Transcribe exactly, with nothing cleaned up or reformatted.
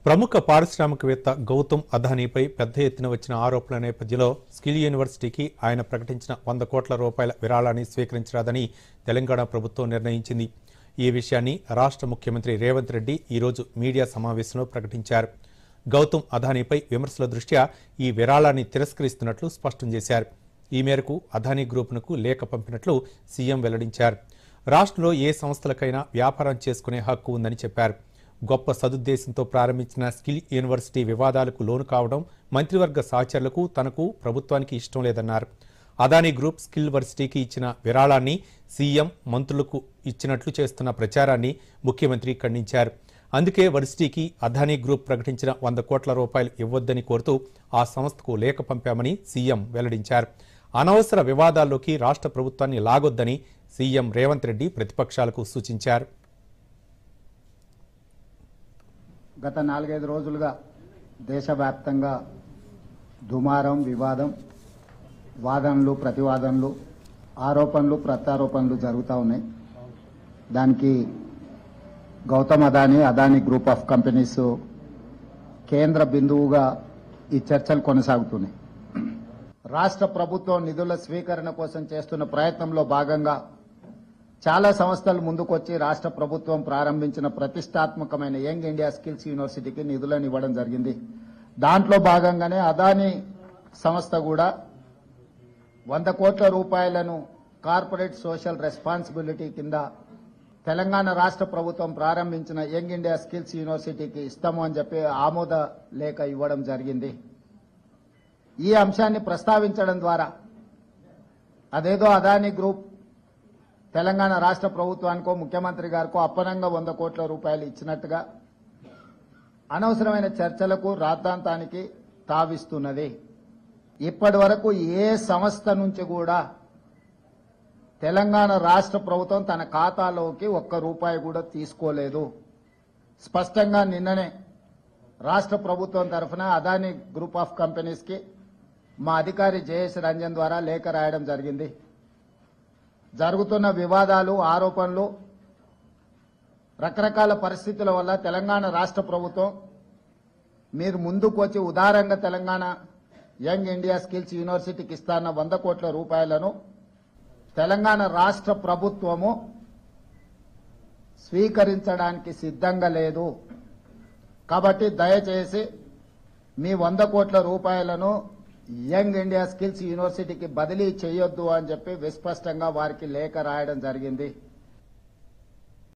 ప్రముఖ పారిశ్రామికవేత్త గౌతమ్ అదానీపై పెద్ద ఎత్తున వచ్చిన ఆరోపణల నేపథ్యంలో స్కిల్ యూనివర్సిటీకి ఆయన ప్రకటించిన వంద కోట్ల రూపాయల విరాళాన్ని స్వీకరించరాదని తెలంగాణ ప్రభుత్వం నిర్ణయించింది. ఈ విషయాన్ని రాష్ట్ర ముఖ్యమంత్రి రేవంత్ రెడ్డి ఈరోజు మీడియా సమావేశంలో ప్రకటించారు. గౌతమ్ అదానీపై విమర్శల దృష్ట్యా ఈ విరాళాన్ని తిరస్కరిస్తున్నట్లు స్పష్టం చేశారు. ఈ మేరకు అదానీ గ్రూపునకు లేఖ పంపినట్లు సీఎం వెల్లడించారు. రాష్ట్రంలో ఏ సంస్థలకైనా వ్యాపారం చేసుకునే హక్కు ఉందని చెప్పారు. గొప్ప సదుద్దేశంతో ప్రారంభించిన స్కిల్ యూనివర్సిటీ వివాదాలకు లోను కావడం మంత్రివర్గ సహచరులకు తనకు ప్రభుత్వానికి ఇష్టం లేదన్నారు. అదానీ గ్రూప్ స్కిల్ వర్సిటీకి ఇచ్చిన విరాళాన్ని సీఎం మంత్రులకు ఇచ్చినట్లు చేస్తున్న ప్రచారాన్ని ముఖ్యమంత్రి ఖండించారు. అందుకే వర్సిటీకి అదానీ గ్రూప్ ప్రకటించిన వంద కోట్ల రూపాయలు ఇవ్వొద్దని కోరుతూ ఆ సంస్థకు లేఖ పంపామని సీఎం వెల్లడించారు. అనవసర వివాదాల్లోకి రాష్ట్ర ప్రభుత్వాన్ని లాగొద్దని సీఎం రేవంత్ రెడ్డి ప్రతిపక్షాలకు సూచించారు. గత నాలుగైదు రోజులుగా దేశవ్యాప్తంగా దుమారం, వివాదం, వాదనలు, ప్రతివాదనలు, ఆరోపణలు, ప్రత్యారోపణలు జరుగుతూ ఉన్నాయి. దానికి Gautam Adani, Adani group of companies కేంద్ర బిందువుగా ఈ చర్చలు కొనసాగుతున్నాయి. రాష్ట్ర ప్రభుత్వం నిధుల స్వీకరణ కోసం చేస్తున్న ప్రయత్నంలో భాగంగా చాలా సంస్థలు ముందుకొచ్చి రాష్ట్ర ప్రభుత్వం ప్రారంభించిన ప్రతిష్టాత్మకమైన యంగ్ ఇండియా స్కిల్స్ యూనివర్సిటీకి నిధులను ఇవ్వడం జరిగింది. దాంట్లో భాగంగానే అదానీ సంస్థ కూడా వంద కోట్ల రూపాయలను కార్పొరేట్ సోషల్ రెస్పాన్సిబిలిటీ కింద తెలంగాణ రాష్ట్ర ప్రభుత్వం ప్రారంభించిన యంగ్ ఇండియా స్కిల్స్ యూనివర్సిటీకి ఇస్తాము అని చెప్పి ఆమోద లేఖ ఇవ్వడం జరిగింది. ఈ అంశాన్ని ప్రస్తావించడం ద్వారా అదేదో అదానీ గ్రూప్ తెలంగాణ రాష్ట్ర ప్రభుత్వానికో ముఖ్యమంత్రి గారికో అప్పనంగా వంద కోట్ల రూపాయలు ఇచ్చినట్టుగా అనవసరమైన చర్చలకు, రాద్ధాంతానికి తావిస్తున్నది. ఇప్పటి వరకు ఏ సంస్థ నుంచి కూడా తెలంగాణ రాష్ట్ర ప్రభుత్వం తన ఖాతాలోకి ఒక్క రూపాయి కూడా తీసుకోలేదు. స్పష్టంగా నిన్ననే రాష్ట్ర ప్రభుత్వం తరఫున అదానీ గ్రూప్ ఆఫ్ కంపెనీస్కి మా అధికారి జయేష్ రంజన్ ద్వారా లేఖ రాయడం జరిగింది. జరుగుతున్న వివాదాలు, ఆరోపణలు, రకరకాల పరిస్థితుల వల్ల తెలంగాణ రాష్ట్ర ప్రభుత్వం మీరు ముందుకు వచ్చి ఉదారంగా తెలంగాణ యంగ్ ఇండియా స్కిల్స్ యూనివర్సిటీకి ఇస్తాన్న వంద కోట్ల రూపాయలను తెలంగాణ రాష్ట్ర ప్రభుత్వము స్వీకరించడానికి సిద్ధంగా లేదు. కాబట్టి దయచేసి మీ వంద కోట్ల రూపాయలను యంగ్ ఇండియా స్కిల్స్ యూనివర్సిటీకి బదిలీ చేయొద్దు అని చెప్పి విస్పష్టంగా వారికి లేఖ రాయడం జరిగింది.